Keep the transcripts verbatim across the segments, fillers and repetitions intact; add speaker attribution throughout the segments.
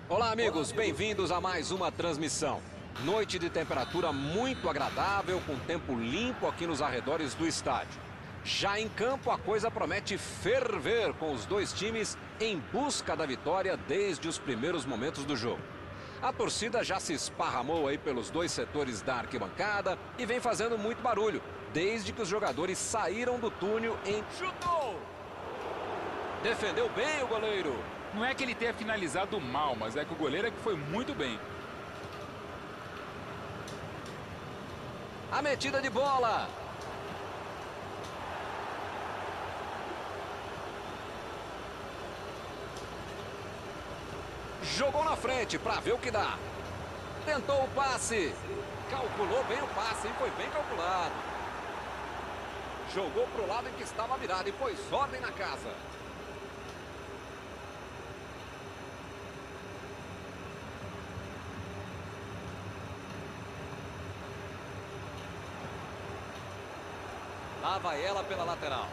Speaker 1: Olá, amigos, bem-vindos a mais uma transmissão. Noite de temperatura muito agradável, com tempo limpo aqui nos arredores do estádio. Já em campo, a coisa promete ferver, com os dois times em busca da vitória desde os primeiros momentos do jogo. A torcida já se esparramou aí pelos dois setores da arquibancada e vem fazendo muito barulho, desde que os jogadores saíram do túnel em... Chutou! Defendeu bem o goleiro.
Speaker 2: Não é que ele tenha finalizado mal, mas é que o goleiro é que foi muito bem.
Speaker 1: A metida de bola. Jogou na frente para ver o que dá. Tentou o passe. Calculou bem o passe, hein? Foi bem calculado. Jogou para o lado em que estava virado e pôs ordem na casa. Lá vai ela pela lateral.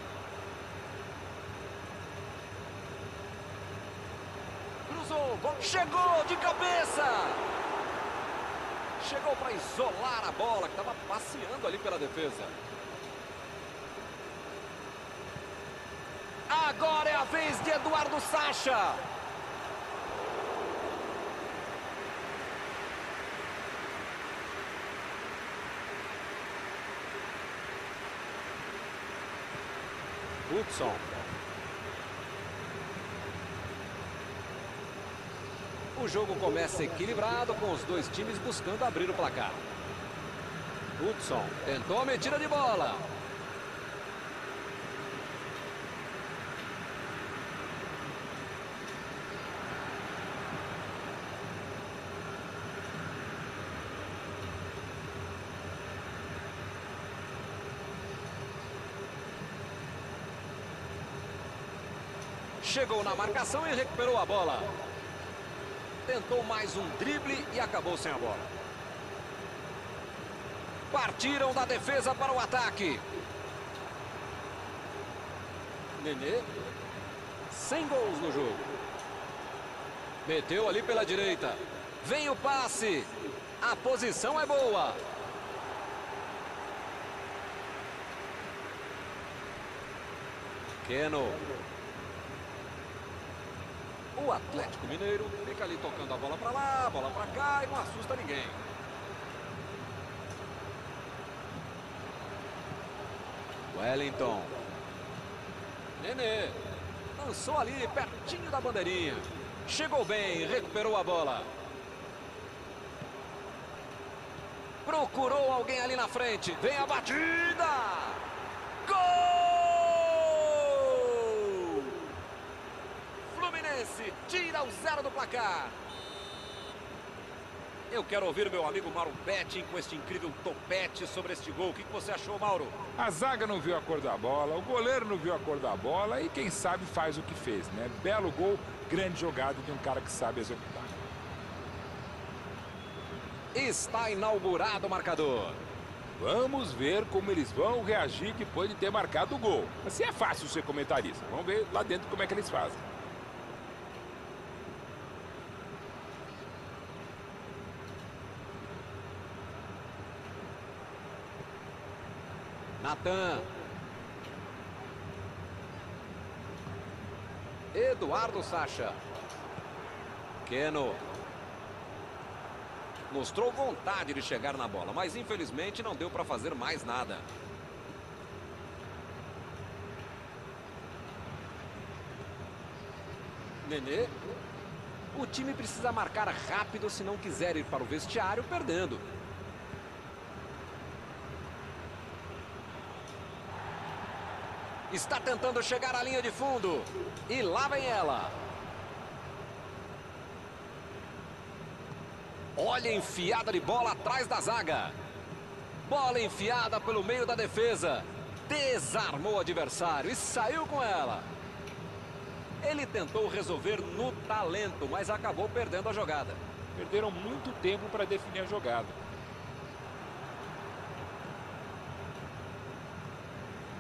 Speaker 1: Cruzou, chegou de cabeça. Chegou para isolar a bola, que estava passeando ali pela defesa. Agora é a vez de Eduardo Sacha. Hudson. O jogo começa equilibrado, com os dois times buscando abrir o placar. Hudson tentou a metida de bola. Chegou na marcação e recuperou a bola. Tentou mais um drible e acabou sem a bola. Partiram da defesa para o ataque. Nenê. Sem gols no jogo. Meteu ali pela direita. Vem o passe. A posição é boa. Keno. O Atlético Mineiro fica ali tocando a bola para lá, bola para cá e não assusta ninguém. Wellington. Nenê. Lançou ali pertinho da bandeirinha. Chegou bem, recuperou a bola. Procurou alguém ali na frente. Vem a batida! Gol! Tira o zero do placar. Eu quero ouvir meu amigo Mauro Betting com este incrível topete sobre este gol. O que você achou, Mauro?
Speaker 2: A zaga não viu a cor da bola, o goleiro não viu a cor da bola e quem sabe faz o que fez, né? Belo gol, grande jogada de um cara que sabe executar.
Speaker 1: Está inaugurado o marcador.
Speaker 2: Vamos ver como eles vão reagir depois de ter marcado o gol. Assim é fácil ser comentarista. Vamos ver lá dentro como é que eles fazem.
Speaker 1: Natan. Eduardo Sacha. Keno. Mostrou vontade de chegar na bola, mas infelizmente não deu para fazer mais nada. Nenê. O time precisa marcar rápido se não quiser ir para o vestiário perdendo. Está tentando chegar à linha de fundo. E lá vem ela. Olha a enfiada de bola atrás da zaga. Bola enfiada pelo meio da defesa. Desarmou o adversário e saiu com ela. Ele tentou resolver no talento, mas acabou perdendo a jogada.
Speaker 2: Perderam muito tempo para definir a jogada.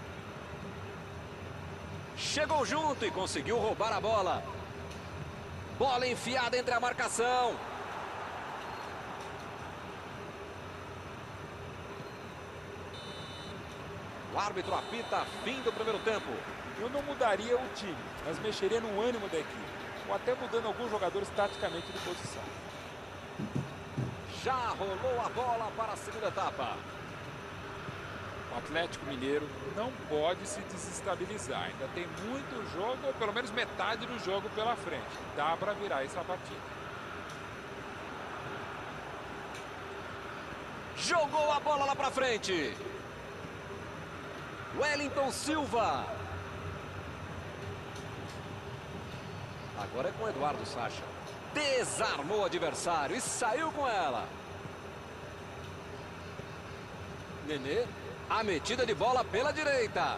Speaker 1: Chegou junto e conseguiu roubar a bola. Bola enfiada entre a marcação. O árbitro apita fim do primeiro tempo.
Speaker 2: Eu não mudaria o time, mas mexeria no ânimo da equipe, ou até mudando alguns jogadores taticamente de posição.
Speaker 1: Já rolou a bola para a segunda etapa.
Speaker 2: O Atlético Mineiro não pode se desestabilizar. Ainda tem muito jogo, ou pelo menos metade do jogo pela frente. Dá para virar essa partida.
Speaker 1: Jogou a bola lá para frente. Wellington Silva. Agora é com Eduardo Sacha. Desarmou o adversário e saiu com ela. Nenê. A metida de bola pela direita.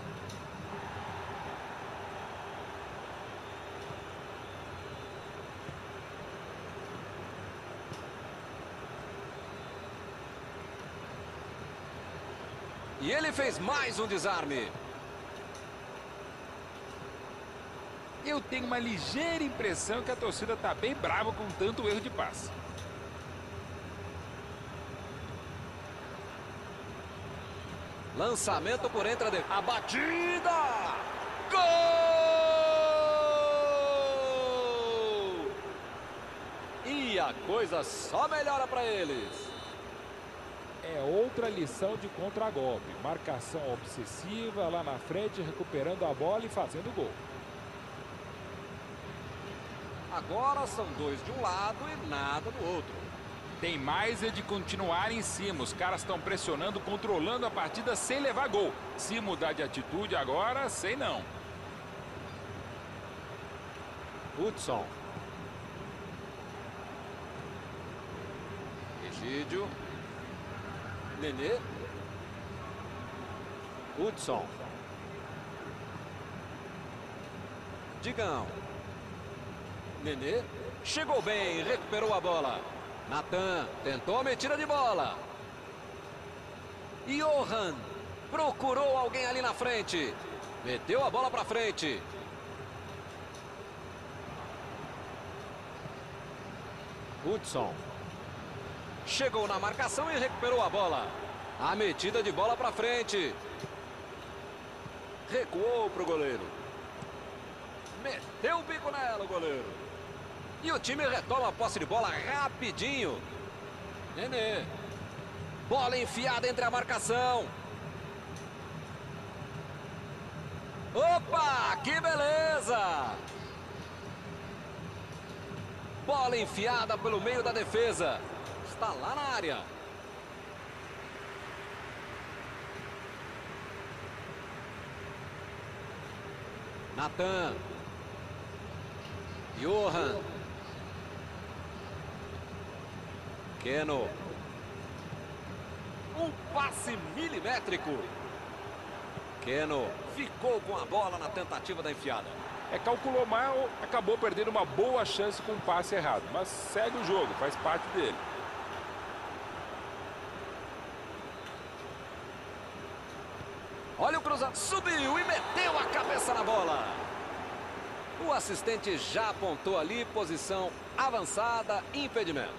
Speaker 1: E ele fez mais um desarme.
Speaker 2: Eu tenho uma ligeira impressão que a torcida está bem brava com tanto erro de passe.
Speaker 1: Lançamento por entre a de... A batida! Gol! E a coisa só melhora para eles.
Speaker 2: É outra lição de contragolpe. Marcação obsessiva lá na frente, recuperando a bola e fazendo gol.
Speaker 1: Agora são dois de um lado e nada do outro.
Speaker 2: Tem mais é de continuar em cima. Os caras estão pressionando, controlando a partida sem levar gol. Se mudar de atitude agora, sei não.
Speaker 1: Hudson. Egídio. Nenê. Hudson. Digão. Nenê. Chegou bem, recuperou a bola. Natan tentou a metida de bola. Johan procurou alguém ali na frente. Meteu a bola para frente. Hudson. Chegou na marcação e recuperou a bola. A metida de bola para frente. Recuou para o goleiro. Meteu o bico nela o goleiro. E o time retoma a posse de bola rapidinho. Nenê. Bola enfiada entre a marcação. Opa, que beleza! Bola enfiada pelo meio da defesa. Está lá na área. Natan. Johan. Keno. Um passe milimétrico. Keno ficou com a bola na tentativa da enfiada.
Speaker 2: É, calculou mal, acabou perdendo uma boa chance com um passe errado. Mas segue o jogo, faz parte dele.
Speaker 1: Olha o cruzamento. Subiu e meteu a cabeça na bola. O assistente já apontou ali, posição avançada, impedimento.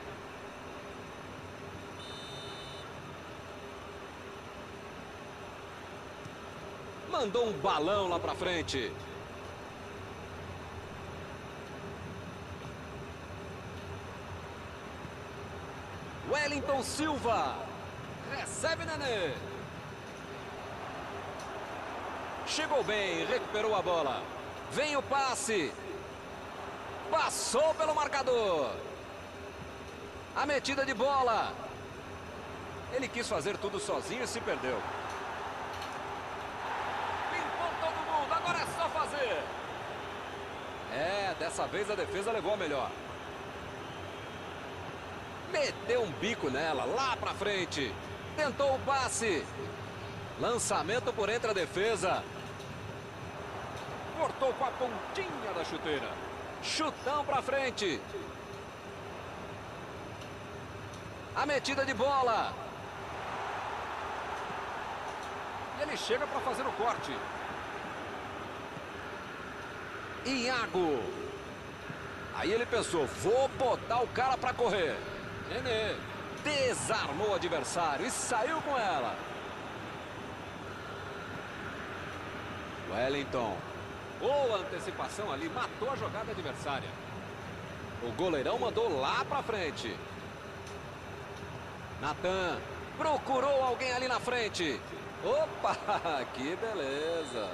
Speaker 1: Mandou um balão lá pra frente. Wellington Silva. Recebe Nenê. Chegou bem, recuperou a bola. Vem o passe. Passou pelo marcador. A metida de bola. Ele quis fazer tudo sozinho e se perdeu. Limpou todo mundo, agora é só fazer. É, dessa vez a defesa levou a melhor. Meteu um bico nela, lá pra frente. Tentou o passe. Lançamento por entre a defesa. Cortou com a pontinha da chuteira. Chutão pra frente. A metida de bola. E ele chega para fazer o corte. Iago. Aí ele pensou, vou botar o cara para correr. Nenê desarmou o adversário e saiu com ela. Wellington. Boa antecipação ali, matou a jogada adversária. O goleirão mandou lá para frente. Natan procurou alguém ali na frente. Opa, que beleza.